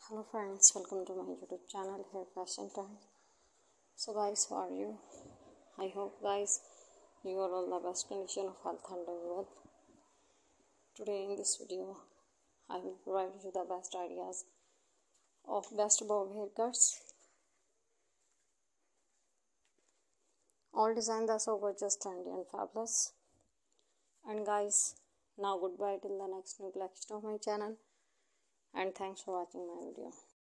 Hello friends, welcome to my YouTube channel Hair Fashion Time. So guys, how are you? I hope guys you are all the best condition of health and wealth. Today in this video I will provide you the best ideas of best bob haircuts. All designs are so gorgeous, trendy and fabulous. And guys, now goodbye till the next new collection of my channel, and thanks for watching my video.